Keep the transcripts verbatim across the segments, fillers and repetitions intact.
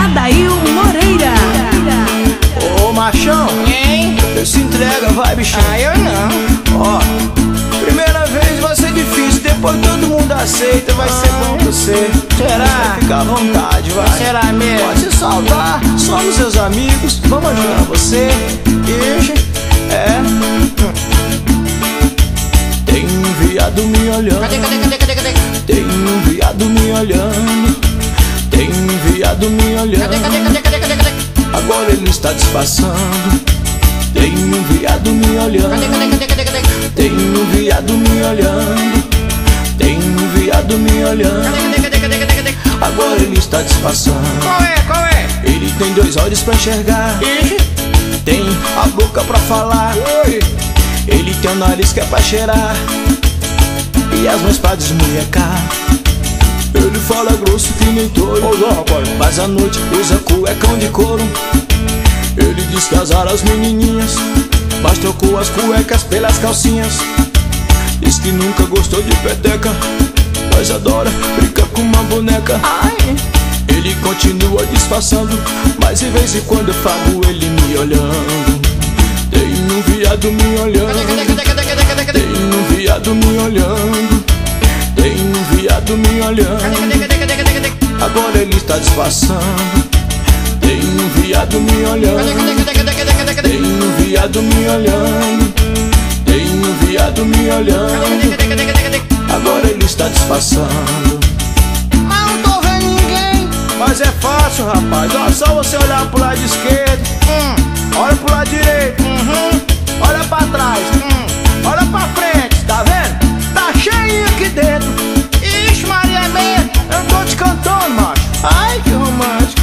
Adail Moreira. Ô machão, Hein? se entrega, vai bichão. Ah, eu não. Ó, primeira vez vai ser difícil, depois todo mundo aceita, vai ser bom pra você. Será? Fica à vontade, vai. Será mesmo? Pode se salvar, somos seus amigos, vamos ajudar você. Ixi, é. Tem um viado me olhando. Cadê, cadê, cadê, cadê, cadê? Tem um viado me olhando. Tem um viado me olhando. Cadê, cadê, cadê, cadê, cadê, cadê? Agora ele está disfarçando. Tem um viado me olhando. Cadê, cadê, cadê, cadê, cadê? Tem um viado me olhando. Tem um viado me olhando. Cadê, cadê, cadê, cadê, cadê? Agora ele está disfarçando. Qual é, qual é? Ele tem dois olhos pra enxergar. Ixi. Tem a boca pra falar. Ui. Ele tem o nariz que é pra cheirar e as mãos pra desmunhecar. Ele fala grosso que nem touro, mas à noite usa cuecão de couro. Ele diz casar as menininhas, mas trocou as cuecas pelas calcinhas. Diz que nunca gostou de peteca, mas adora brincar com uma boneca. Ai. Ele continua disfarçando, mas de vez em quando eu fago ele me olhando. Tem um viado me Cadê, olhando. cadê, cadê, cadê, cadê, cadê, cadê? Tem um viado me olhando. Tem um viado me Cadê, olhando. cadê, cadê, cadê, cadê, cadê? Agora ele está disfarçando. Tem um viado me Cadê, olhando. cadê, cadê, cadê, cadê, cadê, cadê? Tem um viado me olhando. Tem um viado me Cadê, olhando. cadê, cadê, cadê, cadê? Agora ele está disfarçando. Mas não tô vendo ninguém. Mas é fácil, rapaz. Ó, só você olhar pro lado esquerdo, Hum, olha pro lado direito, uhum, olha pra trás, hum. olha pra frente, tá vendo? Tá cheio aqui dentro. Ixi, Maria mesmo. Eu tô te cantando, macho. Ai, que romântico.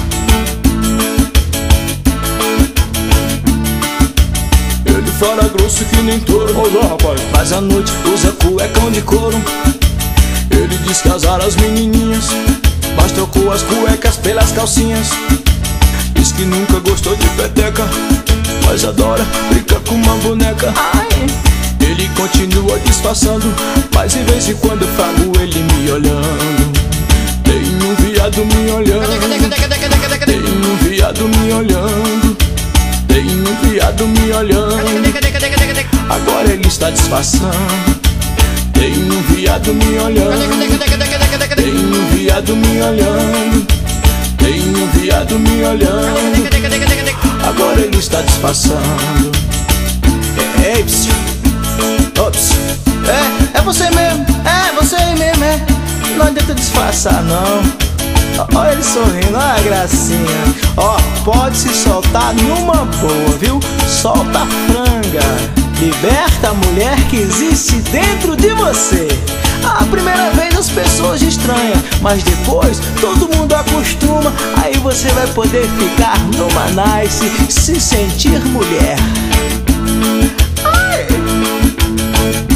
Ele fala grosso que nem touro. Olá, rapaz. Mas à noite usa cuecão de couro. Ele diz casar as menininhas, mas trocou as cuecas pelas calcinhas. Diz que nunca gostou de peteca, mas adora brincar com uma boneca. Ai. Ele continua disfarçando, mas de vez em quando eu fago ele me olhando. Tem um viado me Cadê, olhando. cadê, cadê, cadê, cadê, cadê, cadê? Tem um viado me olhando. Tem um viado me Cadê, olhando. cadê, cadê, cadê, cadê? Agora ele está disfarçando. Tem um viado me Cadê, olhando. cadê, cadê, cadê, cadê, cadê, cadê? Tem um viado me olhando. Tem um viado me olhando. Cadê, cadê, cadê, cadê, cadê? Agora ele está disfarçando. Ei, psiu. Ops. É, é você mesmo. É, você aí mesmo, é. Não adianta disfarçar, não. Olha ele sorrindo, olha a gracinha. Ó, pode se soltar numa boa, viu? Solta a franga. Liberta a mulher que existe dentro de você. A primeira vez as pessoas estranham, mas depois todo mundo acostuma. Aí você vai poder ficar numa nice, se sentir mulher. Ai.